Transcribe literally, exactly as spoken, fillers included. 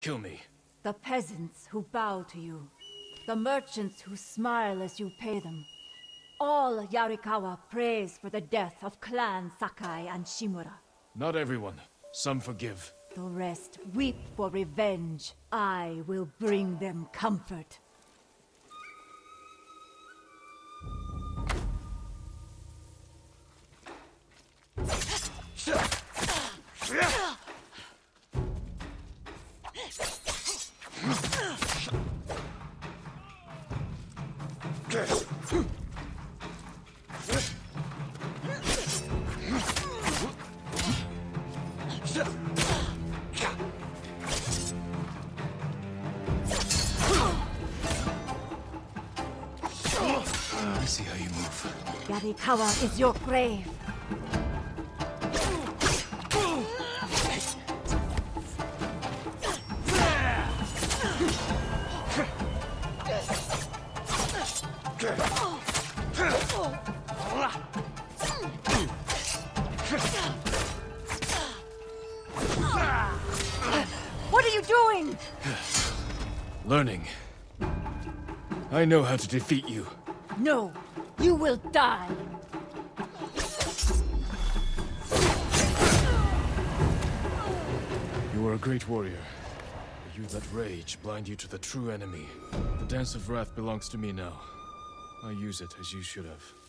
Kill me. The peasants who bow to you. The merchants who smile as you pay them. All Yarikawa prays for the death of Clan Sakai and Shimura. Not everyone. Some forgive. The rest weep for revenge. I will bring them comfort. I see how you move. Yarikawa is your grave. What are you doing? Learning. I know how to defeat you. No, you will die. You are a great warrior. You let rage blind you to the true enemy. The Dance of Wrath belongs to me now. I use it as you should have.